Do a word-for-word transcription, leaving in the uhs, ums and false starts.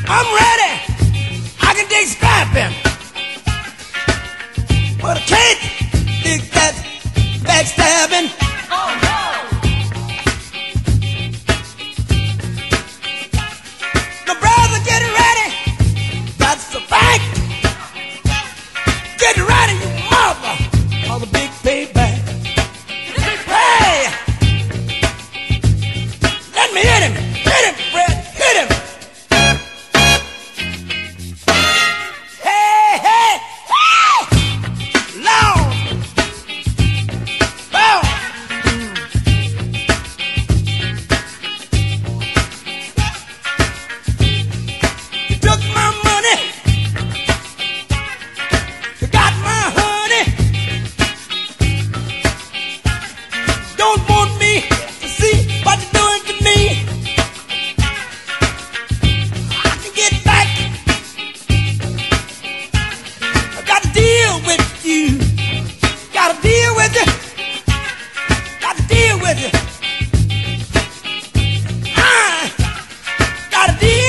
I'm ready. I can dig scrapping, but I can't dig that backstabbing. Oh no! The brother getting ready. That's the fact. Get ready, you mother, for the big payback. Hey, let me hit him. Hit him, Fred. Hit him. Hey, hey, hey! Lord. Lord. You took my money. You got my honey. Don't want me to see what you're doing to me. I can get back. I got to deal with you. Got to deal with you. Got to deal with you. I got to deal.